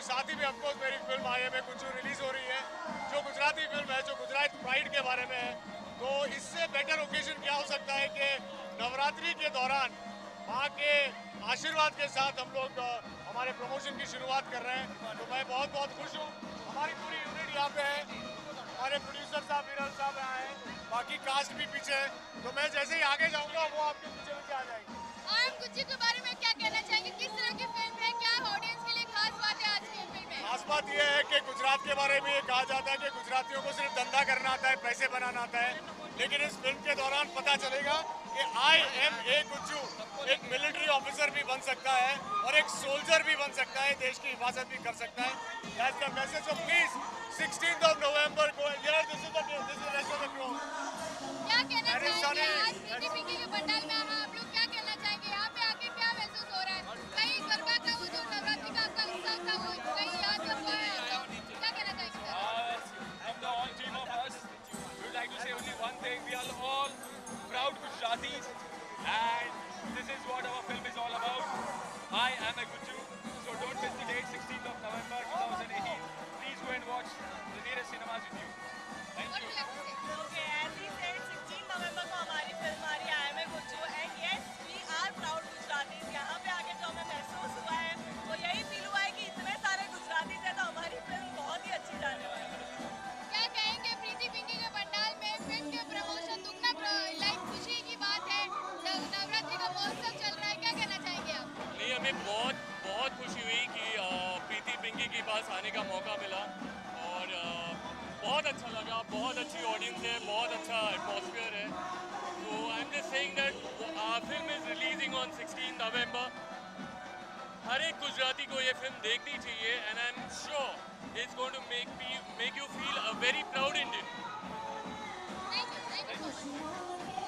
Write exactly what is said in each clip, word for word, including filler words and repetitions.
साथ ही में ऑफकोर्स मेरी फिल्म आई है कुछ रिलीज हो रही है, जो गुजराती फिल्म है, जो गुजरात प्राइड के बारे में है। तो इससे बेटर ओकेजन क्या हो सकता है कि नवरात्रि के दौरान माँ के आशीर्वाद के साथ हम लोग हमारे प्रमोशन की शुरुआत कर रहे हैं। तो मैं बहुत बहुत खुश हूँ। हमारी पूरी यूनिट यहाँ पे है, हमारे प्रोड्यूसर साहब विरल साहब आए हैं, बाकी कास्ट भी पीछे है। तो मैं जैसे ही आगे जाऊँगा वो आपके पीछे पीछे आ जाएगी। आम गुच्ची के बारे में क्या कहना चाहेंगे, किस तरह की फिल्म है, क्या ऑडियंस के लिए खास बात है आज की फिल्म में? खास बात यह है कि गुजरात के बारे में ये कहा जाता है कि गुजरातियों को सिर्फ धंधा करना आता है, पैसे बनाना आता है, लेकिन इस फिल्म के दौरान पता चलेगा कि आई एम ए गुज्जू एक मिलिट्री ऑफिसर भी बन सकता है और एक सोल्जर भी बन सकता है, देश की हिफाजत भी कर सकता है। That's the message. So please sixteenth of November को here this is the this is rest of the crew. क्या कहना चाहेंगे आज प्रीति पिंकी के पंडाल में आप लोग क्या कहना चाहेंगे, यहाँ पे आके क्या महसूस हो रहा है? कहीं गरबा का वो जो नवरात्रि का आपका उत्सव था वो कहीं याद कर पा रहे हैं, तो क्या कहना चाहेंगे sir? From the whole team of us, we would like to say only one thing: we are all proud Gujaratis, and this is what our film is all about. I am a Guju, so don't miss the date, sixteenth of November twenty eighteen. Please go and watch the nearest cinemas with you. Thank you. Okay, as he said, sixteenth November को हमारी film आ रही है I am a Guju, and yes, we are proud Gujaratis. यहाँ पे आके जो हमें महसूस हुआ है वो यही फील हुआ है कि इतने सारे गुजराती हैं तो हमारी फिल्म बहुत ही अच्छी जाने वाली है। क्या कहेंगे प्रीति पिंकी के पंडाल में फिल्म के प्रमोशन दुगना लाइक खुशी की बात है, नवरात्रि का महोत्सव चल रहा है, क्या कहना चाहेंगे आप? नहीं, हमें बहुत बहुत खुशी हुई कि प्रीति पिंकी के पास आने का मौका मिला और बहुत अच्छा लगा, बहुत अच्छी ऑडियंस है, बहुत अच्छा एटमॉस्फेयर है। तो I am just saying that our film is releasing on sixteenth November. हर एक गुजराती को ये फिल्म देखनी चाहिए and I am sure it's going to make me make you feel a very proud Indian. Thank you, thank you so much.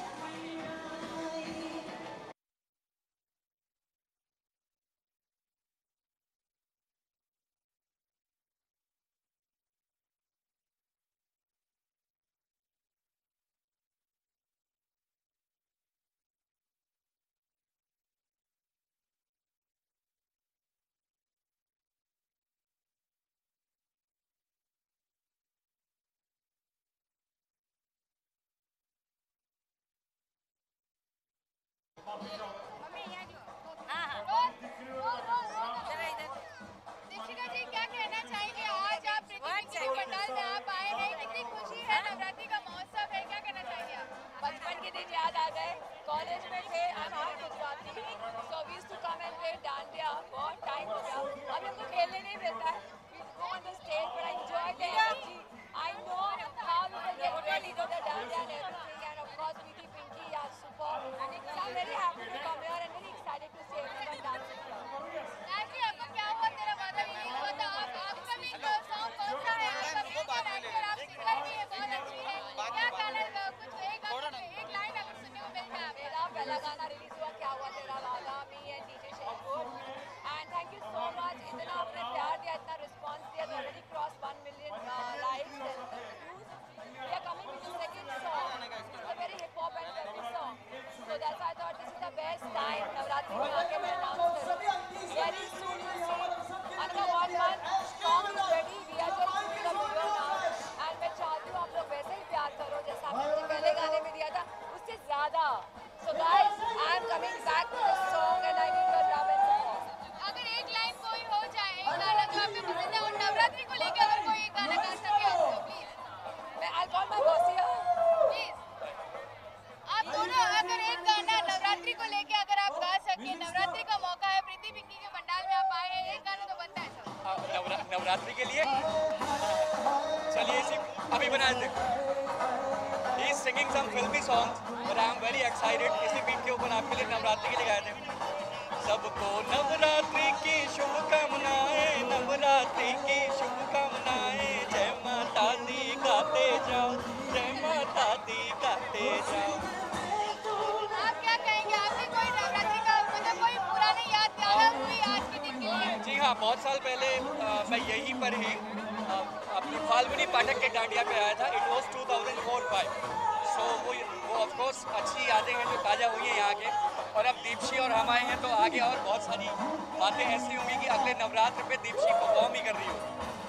Dikshika ji, क्या कहना चाहेंगे आज आप प्रीति पिंकी के पंडाल में आप आए हैं, कितनी खुशी है, नवरात्रि का महोत्सव है, क्या कहना चाहेंगे आप? बचपन के दिन याद आ गए, कॉलेज में थे, I am Gujarati, so we used to come and play dandiya, बहुत टाइम हो गया, अभी हमको खेलने नहीं मिलता है, we go on the stage but I enjoy the energy, I know how you can get ready for the dandiya and everything, and of course Preeti Pinky are super, so I am very happy to come here and very excited to see everyone dancing. Naazi, आपको क्या हुआ, तेरा वादा release हुआ था, आप आपका भी सॉन्ग कौन सा है, आपका म्यूजिक एक्टर, आप सिंगर भी है, बहुत अच्छी है, क्या गाना, कुछ एक एक लाइन अगर सुनने को मिल जाए? मेरा पहला गाना रिलीज हुआ क्या हुआ तेरा वादा, मी एंड डीजे शेizwood, and thank you so much, इतना आपने प्यार दिया, इतना रिस्पांस दिया, तो already cross one million likes and views, we are coming with the second song, it's a very hip hop and feminine song, so that's I thought this is the best time Navratri में आके मैं announce करूं, very soon you see another one month song is ready, we are just shooting the video now, and मैं चाहती हूँ आप लोग वैसे ही प्यार करो जैसा आपने मुझे पहले गाने में दिया था, उससे ज़्यादा, so guys I am coming back to this song and I need your love and support। अगर एक लाइन कोई हो जाए, एक गाना जो आपको पसंद है और नवरात्रि को लेकर अगर कोई एक गाना गा सके तो प्लीज, मैं I'll call my boss here, please आप दोनों अगर एक गाना नवरात्रि को लेके अगर आप गा सके, नवरात्रि का मौका है, प्रीति पिंकी के पंडाल में आप आए हैं, एक गाना तो बनता है सर। नवरा, नवरात्रि के लिए चलिए इसी अभी बना देते हैं। He is singing some filmy songs but I am very excited, इसी बीट के ऊपर आपके लिए नवरात्रि के लिए गाए थे। सबको नवरात्रि की शुभकामनाएं, नवरात्रि की शुभकामनाएं, जय माता दी गाते जाओ, जय माता दी गाते जाओ। आप क्या कहेंगे, आपने कोई नवरात्रि का मतलब कोई पुरानी याद ताज़ा हुई आज के दिन के लिए? जी हाँ, बहुत साल पहले आ, मैं यहीं पर ही अपने फाल्गुनी पाठक के डांडिया पे आया था, it was two thousand four five, so वो वो ऑफकोर्स अच्छी यादें हैं जो ताज़ा हुई हैं यहाँ के, और अब दीपशी और हम आए हैं तो आगे और बहुत सारी बातें ऐसी होंगी कि अगले नवरात्र पे दीपशी परफॉर्म परफॉर्म ही कर रही हो।